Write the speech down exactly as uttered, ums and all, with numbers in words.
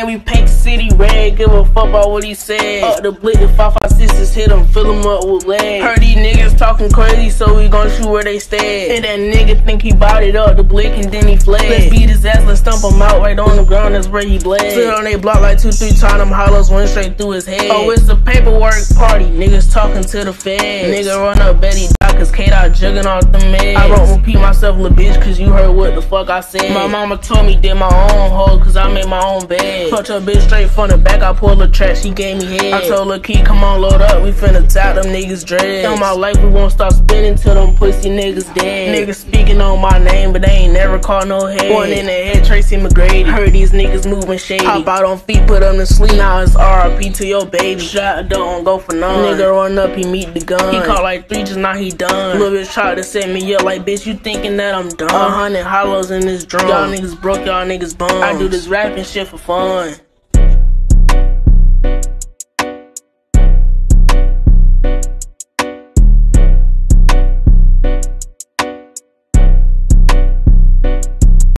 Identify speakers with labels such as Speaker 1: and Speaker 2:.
Speaker 1: name, we paint the city red. Give a fuck about what he said. Up the blick, the five five sixes hit him, fill him up with lead. Heard these niggas talking crazy, so we gon' shoot where they stay. And that nigga think he bodied up the blick and then he fled. Let's beat his ass, let's stump him out right on the ground, that's where he bled. Stood on they block like two, three times, them hollows went straight through his head. Oh, it's a paperwork party, niggas talking to the feds. Nigga run up Betty Doc, cause K-Dot jugging off the meds. I won't repeat myself, little bitch, cause you heard what the fuck I said. My mama told me did my own hole, cause I made my own bed. Fucked her bitch straight from the back, I pulled her track, she gave me head. I told her key, come on, load up, we finna tap them niggas dreads. On my life, we won't stop spinning till them pussy niggas dead. Niggas speaking on my name, but they ain't never called no head. One in the head, Tracy McGrady. Heard these niggas moving shady. Hop out on feet, put them to sleep. Now it's R I P to your baby. Shot don't go for none. Nigga run up, he meet the gun. He caught like three, just now he done. Little bitch tried to set me up like, bitch, you thinking that I'm dumb? A hundred hollows in this drum. Y'all niggas broke, y'all niggas bums. I do this rapping shit for fun.